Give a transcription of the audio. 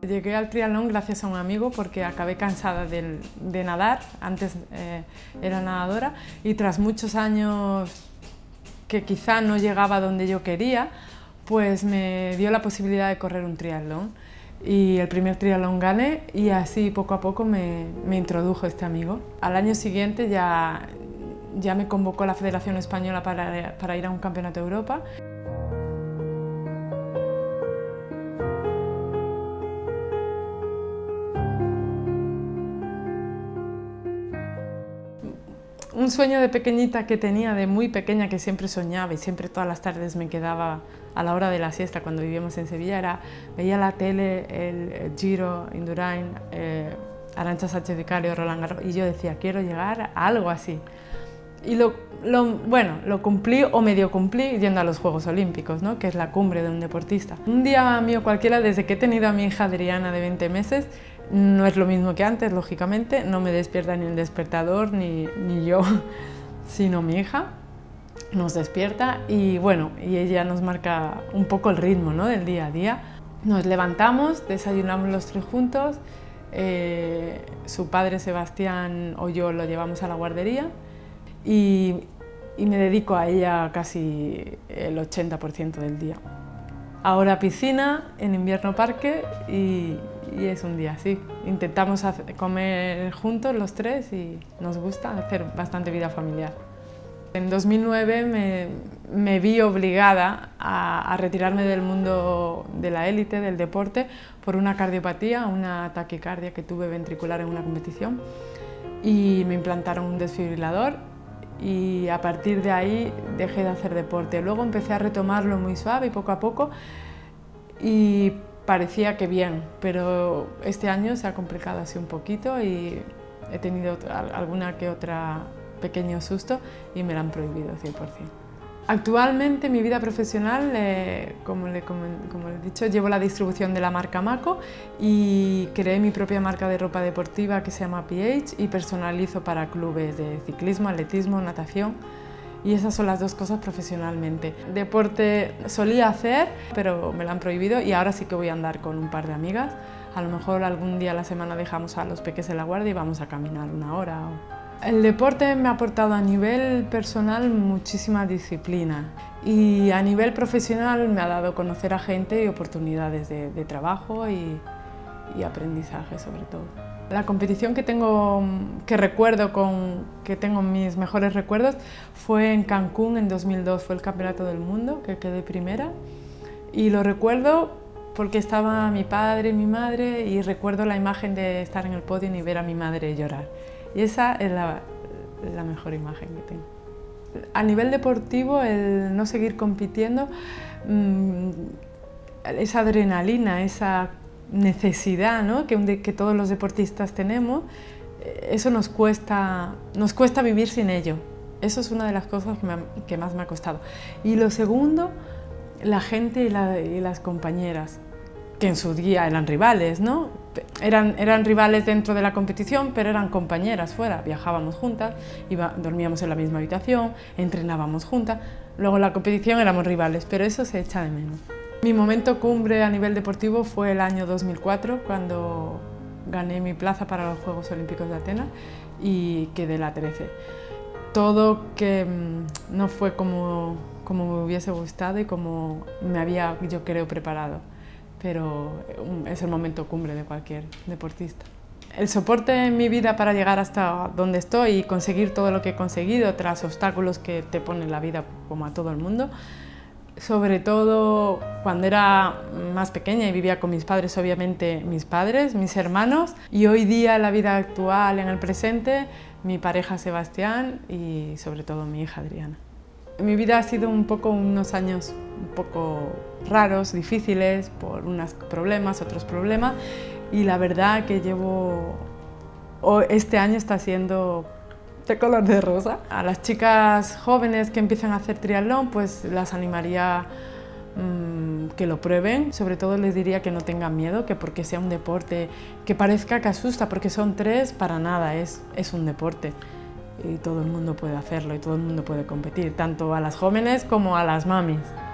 Llegué al triatlón gracias a un amigo porque acabé cansada de nadar, antes era nadadora, y tras muchos años que quizá no llegaba donde yo quería, pues me dio la posibilidad de correr un triatlón. Y el primer triatlón gané y así poco a poco me introdujo este amigo. Al año siguiente ya me convocó la Federación Española para ir a un campeonato de Europa. Un sueño de pequeñita que tenía, de muy pequeña, que siempre soñaba y siempre todas las tardes me quedaba a la hora de la siesta cuando vivíamos en Sevilla, veía la tele, el Giro, Indurain, Arantxa Sánchez Vicario, Roland Garros, y yo decía, quiero llegar a algo así. Y lo cumplí o medio cumplí yendo a los Juegos Olímpicos, ¿no? Que es la cumbre de un deportista. Un día mío cualquiera, desde que he tenido a mi hija Adriana de 20 meses, no es lo mismo que antes, lógicamente, no me despierta ni el despertador ni yo, sino mi hija nos despierta y bueno, y ella nos marca un poco el ritmo, ¿no? Del día a día. Nos levantamos, desayunamos los tres juntos, su padre Sebastián o yo lo llevamos a la guardería y me dedico a ella casi el 80% del día. Ahora piscina, en invierno parque y es un día así. Intentamos comer juntos los tres y nos gusta hacer bastante vida familiar. En 2009 me vi obligada a retirarme del mundo de la élite, del deporte, por una cardiopatía, una taquicardia que tuve ventricular en una competición y me implantaron un desfibrilador y a partir de ahí dejé de hacer deporte. Luego empecé a retomarlo muy suave y poco a poco y parecía que bien, pero este año se ha complicado así un poquito y he tenido alguna que otra pequeño susto y me la han prohibido 100%. Actualmente mi vida profesional, como le he dicho, llevo la distribución de la marca Mako y creé mi propia marca de ropa deportiva que se llama PH y personalizo para clubes de ciclismo, atletismo, natación. Y esas son las dos cosas profesionalmente. Deporte solía hacer, pero me lo han prohibido y ahora sí que voy a andar con un par de amigas. A lo mejor algún día a la semana dejamos a los peques en la guardia y vamos a caminar una hora. El deporte me ha aportado a nivel personal muchísima disciplina y a nivel profesional me ha dado a conocer a gente y oportunidades de trabajo y aprendizaje sobre todo. La competición que tengo mis mejores recuerdos fue en Cancún en 2002, fue el Campeonato del Mundo, que quedé primera y lo recuerdo porque estaba mi padre y mi madre y recuerdo la imagen de estar en el podio y ver a mi madre llorar. Y esa es la mejor imagen que tengo. A nivel deportivo, el no seguir compitiendo, esa adrenalina, esa necesidad, ¿no? que todos los deportistas tenemos, eso nos cuesta vivir sin ello. Eso es una de las cosas que más me ha costado. Y lo segundo, la gente y las compañeras, que en su día eran rivales, ¿no? Eran rivales dentro de la competición, pero eran compañeras fuera, viajábamos juntas, dormíamos en la misma habitación, entrenábamos juntas, luego en la competición éramos rivales, pero eso se echa de menos. Mi momento cumbre a nivel deportivo fue el año 2004, cuando gané mi plaza para los Juegos Olímpicos de Atenas y quedé la 13. Todo que no fue como me hubiese gustado y como me había, yo creo, preparado, pero es el momento cumbre de cualquier deportista. El soporte en mi vida para llegar hasta donde estoy y conseguir todo lo que he conseguido tras obstáculos que te pone la vida como a todo el mundo, sobre todo cuando era más pequeña y vivía con mis padres, obviamente mis padres, mis hermanos, y hoy día en la vida actual, en el presente, mi pareja Sebastián y sobre todo mi hija Adriana. Mi vida ha sido unos años un poco raros, difíciles, por unos problemas, otros problemas, y la verdad que este año está siendo de color de rosa. A las chicas jóvenes que empiezan a hacer triatlón, pues las animaría que lo prueben. Sobre todo les diría que no tengan miedo, que porque sea un deporte que parezca que asusta, porque son tres, para nada, es un deporte. Y todo el mundo puede hacerlo y todo el mundo puede competir, tanto a las jóvenes como a las mamis.